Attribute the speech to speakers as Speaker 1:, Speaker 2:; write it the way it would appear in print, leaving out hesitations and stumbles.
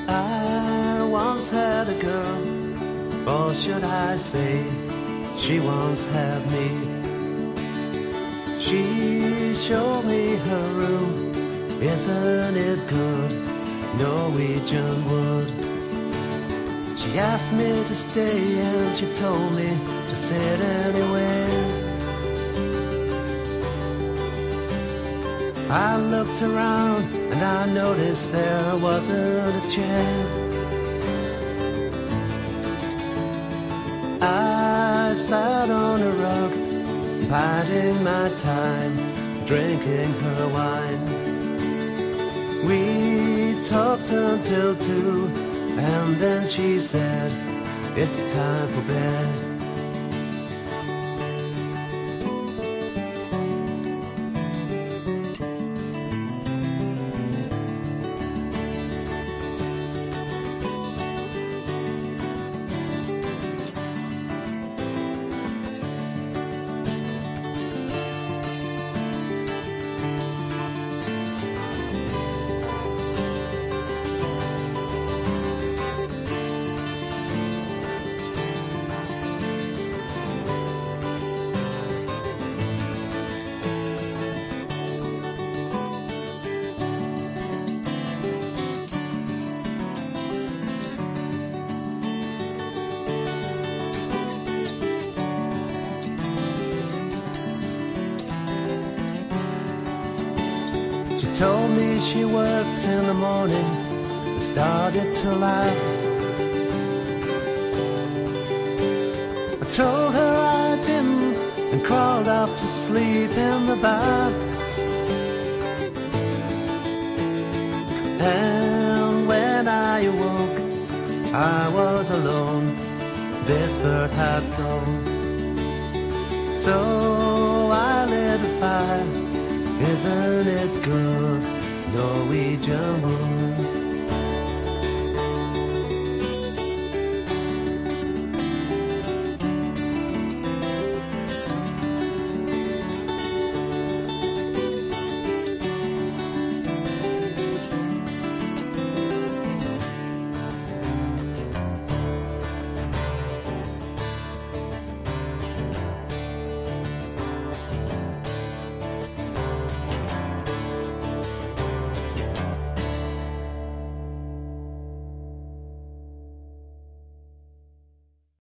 Speaker 1: I once had a girl, or should I say, she once had me. She showed me her room, isn't it good, Norwegian wood. She asked me to stay and she told me to sit anywhere. I looked around and I noticed there wasn't a chair. I sat on a rug, biding my time, drinking her wine. We talked until 2, and then she said, it's time for bed. She told me she worked in the morning and started to lie. I told her I didn't and crawled off to sleep in the bath. And when I awoke, I was alone, this bird had flown. So I lit a fire, isn't it good, Norwegian wood?